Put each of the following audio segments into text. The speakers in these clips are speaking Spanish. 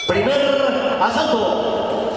Primer asalto.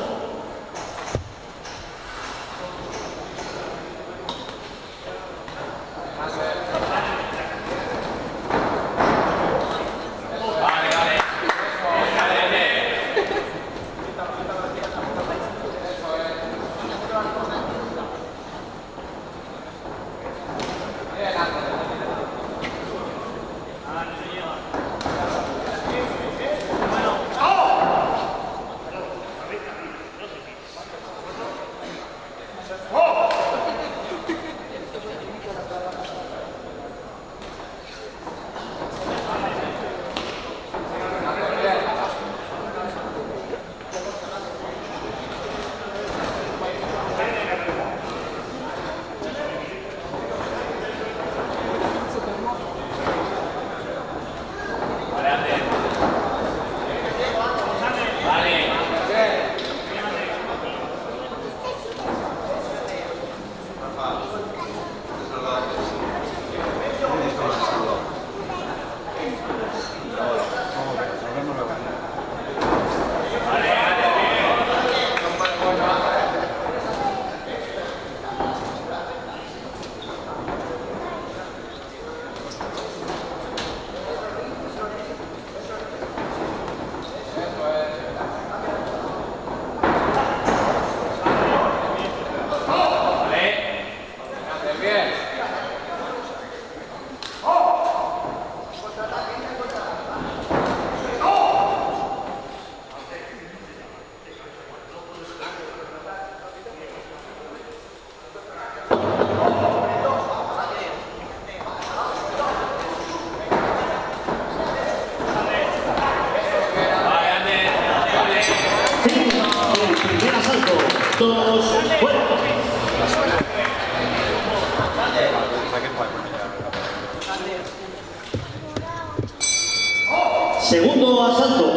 Segundo asalto.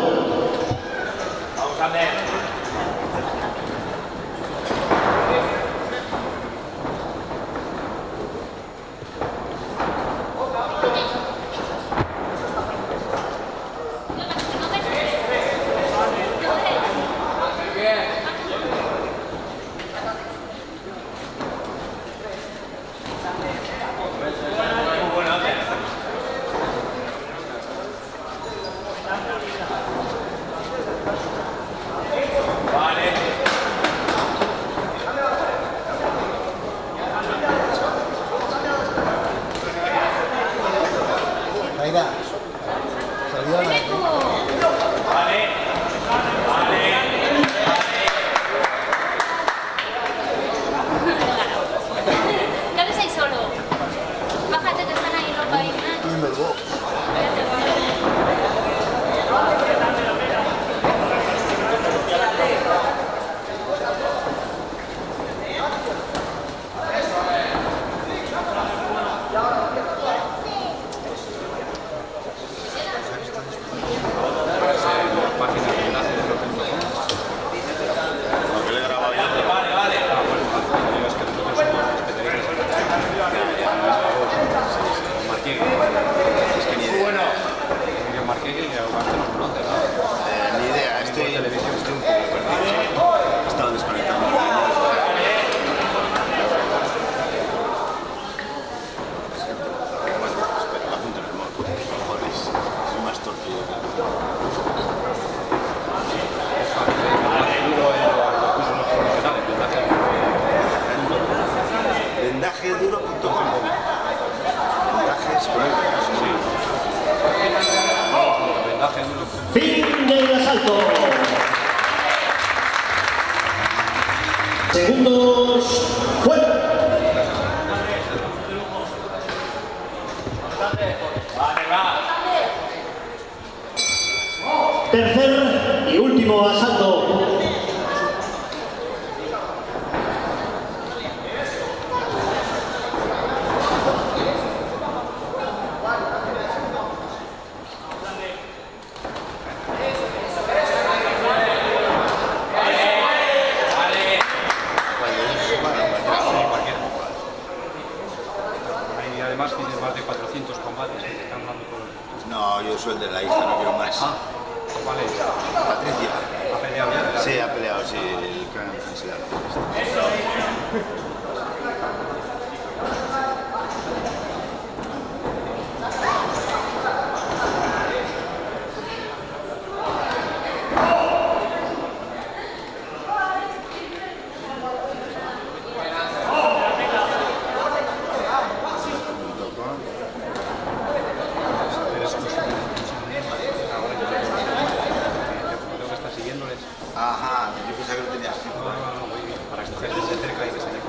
Vamos a ver. Fin del asalto. Segundos fuera. Tercer y último asalto. Además tienes más de 400 combates que te están dando por... No, yo soy el de la isla, no quiero más. Ah. ¿Cuál es? Patricia. ¿Ha peleado ya? Sí, ha peleado, sí, el clan de intensidad. Ajá, yo pensaba que lo tenías. No, muy bien. Para coger desde cerca y que se le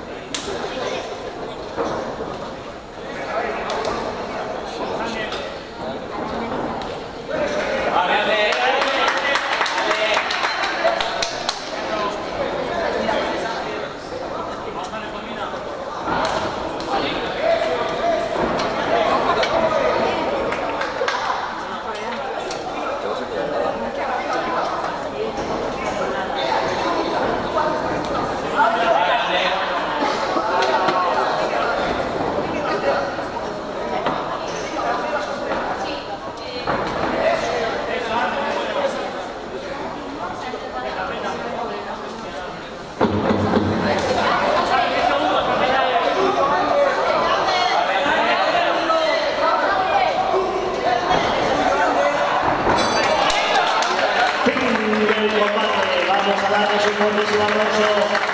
Vamos a darles un fortísimo aplauso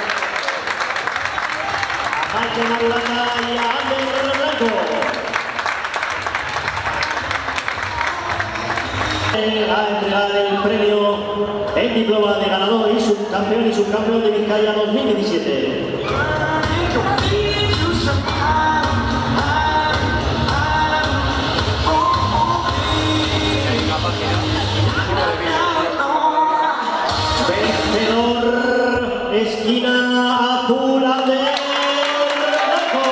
a Michael Marulanda y a Ander Blanco. A entregar el premio, el diploma de ganador y subcampeón de Vizcaya 2017. Vencedor, esquina azul, Ander Blanco.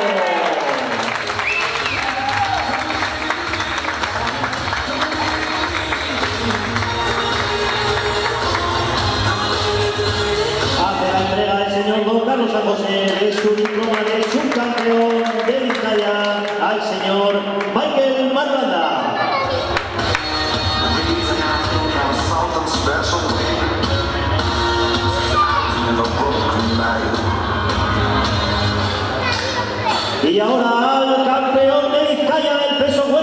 Hace la entrega el señor don Carlos San José de su diploma de subcampeón de Vizcaya al señor Michael Marulanda. Y ahora al campeón de Vizcaya del peso